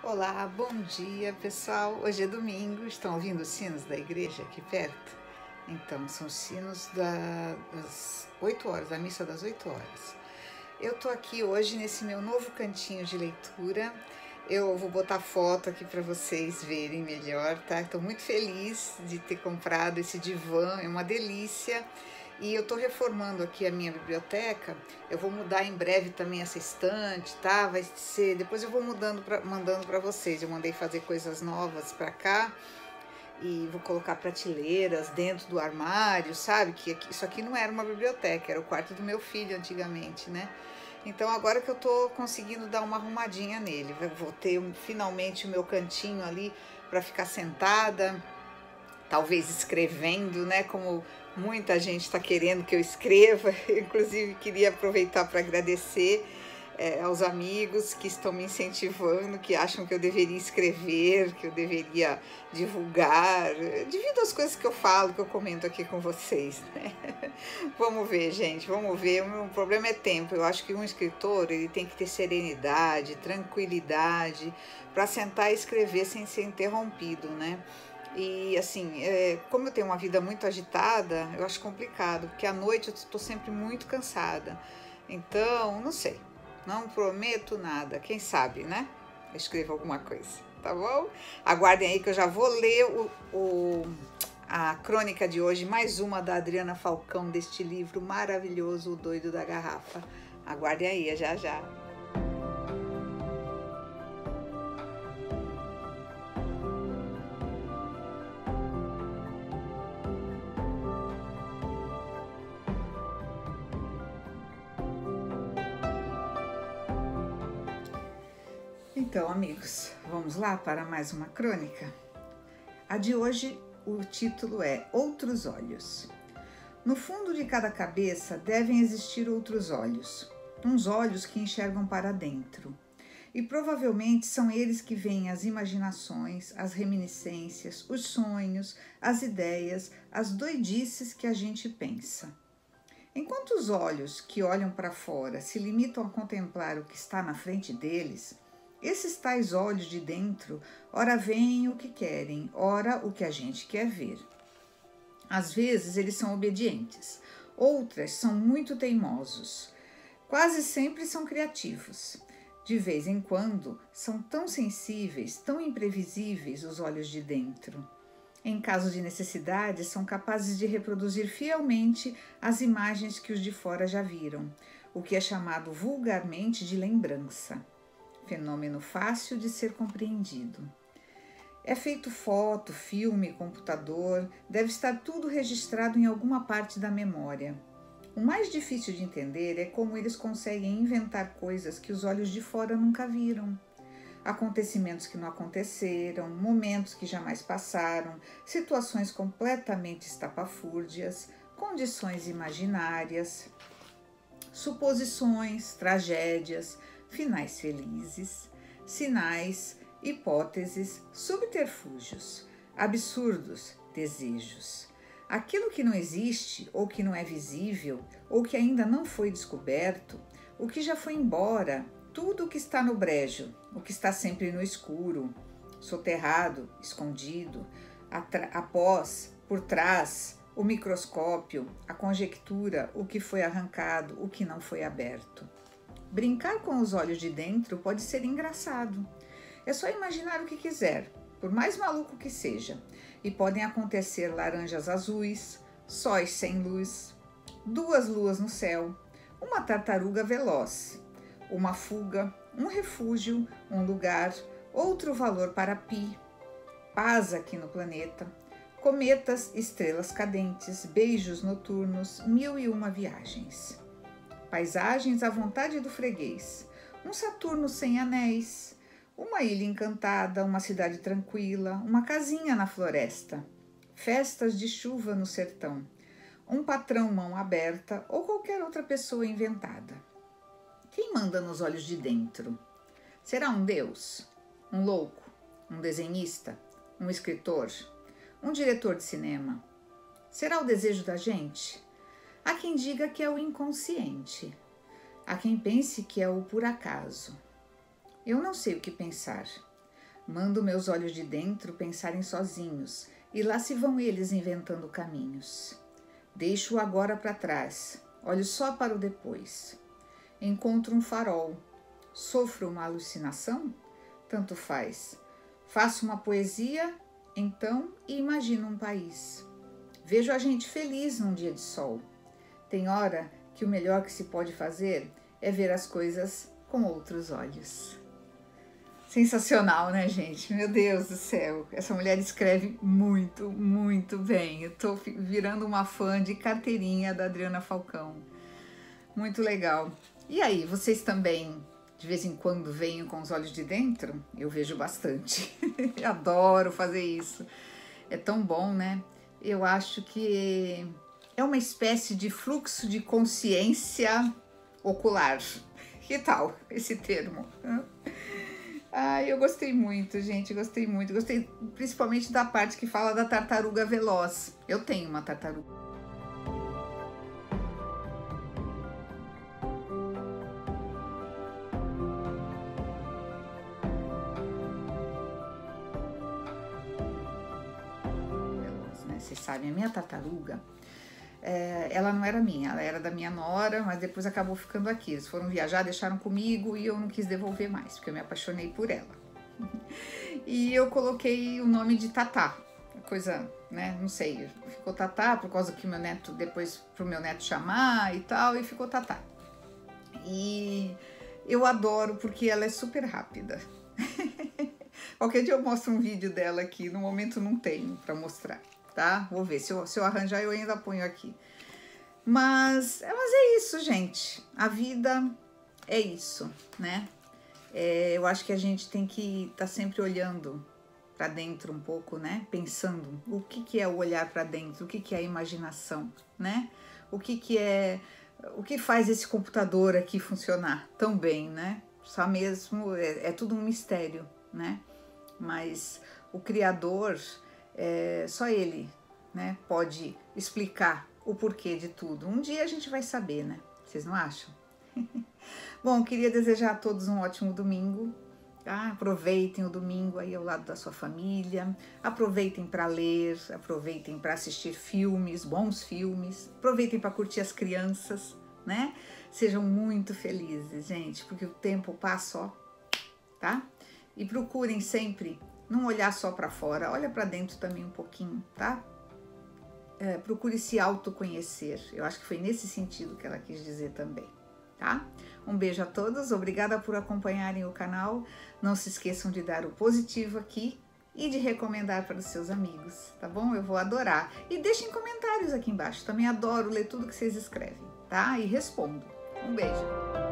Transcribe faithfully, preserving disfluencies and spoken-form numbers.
Olá, bom dia pessoal. Hoje é domingo, estão ouvindo os sinos da igreja aqui perto? Então, são os sinos da, das oito horas, da missa das oito horas. Eu tô aqui hoje nesse meu novo cantinho de leitura. Eu vou botar foto aqui para vocês verem melhor, tá? Estou muito feliz de ter comprado esse divã, é uma delícia. E eu tô reformando aqui a minha biblioteca. Eu vou mudar em breve também essa estante, tá? Vai ser, depois eu vou mudando pra, mandando para vocês. Eu mandei fazer coisas novas para cá e vou colocar prateleiras dentro do armário, sabe? Que aqui, isso aqui não era uma biblioteca, era o quarto do meu filho antigamente, né? Então agora que eu tô conseguindo dar uma arrumadinha nele, vou ter finalmente o meu cantinho ali para ficar sentada, talvez escrevendo, né? Como muita gente está querendo que eu escreva. Inclusive queria aproveitar para agradecer é, aos amigos que estão me incentivando, que acham que eu deveria escrever, que eu deveria divulgar, devido às coisas que eu falo, que eu comento aqui com vocês, né? Vamos ver, gente, vamos ver. O meu problema é tempo. Eu acho que um escritor ele tem que ter serenidade, tranquilidade para sentar e escrever sem ser interrompido, né? E assim, é, como eu tenho uma vida muito agitada, eu acho complicado, porque à noite eu estou sempre muito cansada. Então, não sei, não prometo nada, quem sabe, né? Eu escrevo alguma coisa, tá bom? Aguardem aí que eu já vou ler o, o, a crônica de hoje, mais uma da Adriana Falcão, deste livro maravilhoso, O Doido da Garrafa. Aguardem aí, já já. Então, amigos, vamos lá para mais uma crônica? A de hoje, o título é Outros Olhos. No fundo de cada cabeça devem existir outros olhos, uns olhos que enxergam para dentro. E provavelmente são eles que veem as imaginações, as reminiscências, os sonhos, as ideias, as doidices que a gente pensa. Enquanto os olhos que olham para fora se limitam a contemplar o que está na frente deles, esses tais olhos de dentro, ora veem o que querem, ora o que a gente quer ver. Às vezes eles são obedientes, outras são muito teimosos. Quase sempre são criativos. De vez em quando, são tão sensíveis, tão imprevisíveis os olhos de dentro. Em caso de necessidade, são capazes de reproduzir fielmente as imagens que os de fora já viram, o que é chamado vulgarmente de lembrança. Fenômeno fácil de ser compreendido. É feito foto, filme, computador, deve estar tudo registrado em alguma parte da memória. O mais difícil de entender é como eles conseguem inventar coisas que os olhos de fora nunca viram. Acontecimentos que não aconteceram, momentos que jamais passaram, situações completamente estapafúrdias, condições imaginárias, suposições, tragédias, finais felizes, sinais, hipóteses, subterfúgios, absurdos, desejos. Aquilo que não existe, ou que não é visível, ou que ainda não foi descoberto, o que já foi embora, tudo o que está no brejo, o que está sempre no escuro, soterrado, escondido, após, por trás, o microscópio, a conjectura, o que foi arrancado, o que não foi aberto. Brincar com os olhos de dentro pode ser engraçado. É só imaginar o que quiser, por mais maluco que seja, e podem acontecer laranjas azuis, sóis sem luz, duas luas no céu, uma tartaruga veloz, uma fuga, um refúgio, um lugar, outro valor para pi, paz aqui no planeta, cometas, estrelas cadentes, beijos noturnos, mil e uma viagens. Paisagens à vontade do freguês, um Saturno sem anéis, uma ilha encantada, uma cidade tranquila, uma casinha na floresta, festas de chuva no sertão, um patrão mão aberta ou qualquer outra pessoa inventada. Quem manda nos olhos de dentro? Será um Deus? Um louco? Um desenhista? Um escritor? Um diretor de cinema? Será o desejo da gente? Há quem diga que é o inconsciente. Há quem pense que é o por acaso. Eu não sei o que pensar. Mando meus olhos de dentro pensarem sozinhos, e lá se vão eles inventando caminhos. Deixo o agora para trás, olho só para o depois. Encontro um farol, sofro uma alucinação? Tanto faz. Faço uma poesia, então, e imagino um país. Vejo a gente feliz num dia de sol. Tem hora que o melhor que se pode fazer é ver as coisas com outros olhos. Sensacional, né, gente? Meu Deus do céu, essa mulher escreve muito, muito bem. Eu tô virando uma fã de carteirinha da Adriana Falcão. Muito legal. E aí, vocês também, de vez em quando, veem com os olhos de dentro? Eu vejo bastante. Adoro fazer isso. É tão bom, né? Eu acho que é uma espécie de fluxo de consciência ocular. Que tal esse termo? Ah, eu gostei muito, gente, gostei muito. Gostei principalmente da parte que fala da tartaruga veloz. Eu tenho uma tartaruga. Veloz, né? Vocês sabem, a minha tartaruga, é, ela não era minha, ela era da minha nora, mas depois acabou ficando aqui. Eles foram viajar, deixaram comigo e eu não quis devolver mais, porque eu me apaixonei por ela. E eu coloquei o nome de Tatá, coisa, né, não sei, ficou Tatá por causa que meu neto, depois pro meu neto chamar e tal, e ficou Tatá. E eu adoro porque ela é super rápida. Qualquer dia eu mostro um vídeo dela aqui, no momento não tenho para mostrar. Tá? Vou ver, se eu, se eu arranjar eu ainda ponho aqui. Mas, mas é isso, gente. A vida é isso, né? É, eu acho que a gente tem que estar tá sempre olhando para dentro um pouco, né? Pensando o que, que é o olhar para dentro, o que, que é a imaginação, né? O que, que é... O que faz esse computador aqui funcionar tão bem, né? Só mesmo... É, é tudo um mistério, né? Mas o Criador... É, só ele, né, pode explicar o porquê de tudo. Um dia a gente vai saber, né? Vocês não acham? Bom, queria desejar a todos um ótimo domingo. Tá? Aproveitem o domingo aí ao lado da sua família. Aproveitem para ler, aproveitem para assistir filmes, bons filmes. Aproveitem para curtir as crianças, né? Sejam muito felizes, gente, porque o tempo passa, ó, tá? E procurem sempre não olhar só para fora, olha para dentro também um pouquinho, tá? É, procure se autoconhecer. Eu acho que foi nesse sentido que ela quis dizer também, tá? Um beijo a todos, obrigada por acompanharem o canal. Não se esqueçam de dar o positivo aqui e de recomendar para os seus amigos, tá bom? Eu vou adorar. E deixem comentários aqui embaixo, também adoro ler tudo que vocês escrevem, tá? E respondo. Um beijo.